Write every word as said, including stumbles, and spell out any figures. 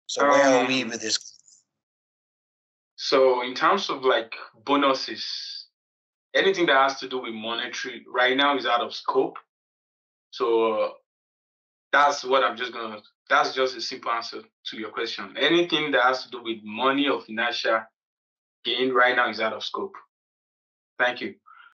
So where um, are we with this? So in terms of like bonuses, anything that has to do with monetary right now is out of scope. So uh, that's what I'm just gonna. That's just a simple answer to your question. Anything that has to do with money or financial gain right now is out of scope. Thank you.